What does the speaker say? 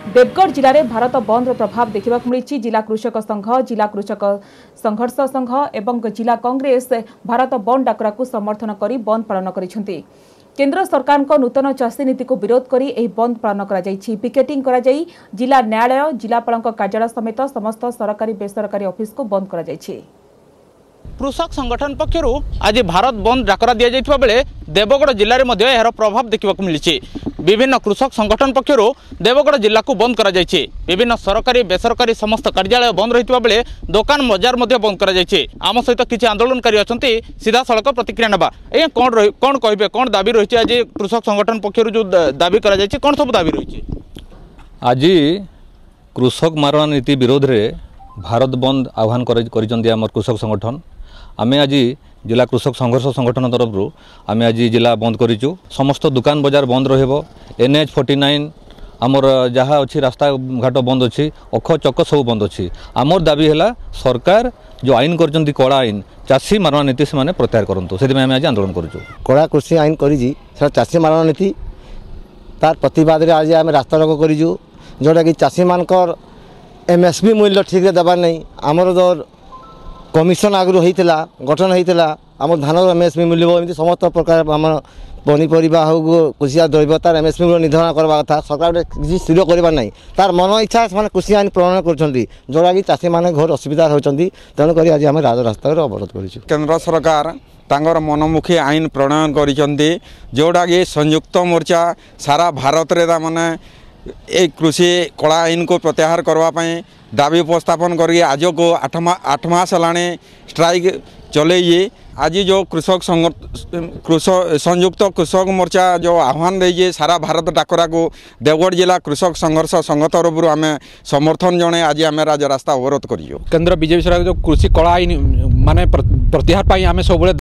देवगढ़ जिले में भारत बंद प्रभाव देखा मिली। जिला कृषक संघ, जिला कृषक संघर्ष संघ एवं जिला कांग्रेस भारत बंद डाकरा को समर्थन कर बंद पालन कर केंद्र सरकार को नूतन चाषी नीति को विरोध करी बंद पालन कर पिकेटिंग कर जिला न्यायालय, जिलापाल कार्यालय समेत समस्त सरकारी बेसरकारी ऑफिस को बंद कर कृषक संगठन पक्षर आज भारत बंद डाकरा दि जाइथिबा बेले देवगढ़ जिले में यार प्रभाव देखा मिली। विभिन्न कृषक संगठन पक्षर देवगढ़ जिला को बंद करा जायछि। विभिन्न सरकारी बेसरकारी समस्त कार्यालय बंद रहितबा बेले दुकान बजार बंद करा जायछि। आम सहित किछि आंदोलनकारी अछंती, सीधा सड़क प्रतिक्रिया नेबा। ए कोन कहबे, कोन दाबी रहिछि आज कृषक संगठन पक्षर जो दाबी करा जायछि, कोन सब दाबी रहिछि? आज कृषक मारणा नीति विरोध रे भारत बंद आह्वान करिसंती हमर कृषक संगठन। आमे आज जिला कृषक संघर्ष संगठन तरफ आमे आज जिला बंद करिचु। समस्त दुकान बजार बंद रहबो। NH 49 आमर जहाँ अच्छी रास्ता घाट बंद अच्छी, अख चक सब बंद अच्छी। आमर दाबी है सरकार जो आईन कर कड़ा आईन चाषी मारणा नीति से माने प्रत्याहार करंतु। से आम आज आंदोलन करूँ। कड़ा कृषि आईन करी चाषी मारणा नीति तार प्रतिवाद रे आज आम रास्ता रोक करूँ, जोटा कि चाषी मानकर MSP मूल्य ठीक से देवार नहीं। आमर जो कमिशन आगु होता गठन होता आम धान MSP मूल्य एमती समस्त प्रकार आम पनीपरिया हो कृषि द्रव्य तार MSP मूल्य निर्धारण करवा कथा सरकार किसी स्थिर करवार ना। तार मन इच्छा से कृषि आईन प्रणयन करोटा कि चाषी मैंने घोर असुविधा होती। तेणुक आज आम राजरास्ता अवरोध कर केंद्र सरकार तांगर मनमुखी आईन प्रणयन करिसेंती, जोटा कि संयुक्त मोर्चा सारा भारत रे माने एक कृषि कला आईन को प्रत्याहार करने दाबी उपस्थापन करके आज को 8 मास है स्ट्राइक चले। आज जो संयुक्त कृषक मोर्चा जो आह्वान दे सारा भारत डाकरा को देवगढ़ जिला कृषक संघर्ष संघ तरफ आम समर्थन जणे आज आम राजरास्ता अवरोध कर। केंद्र बीजेपी सरकार जो कृषि कला आईन माने प्रत्याहार आम सब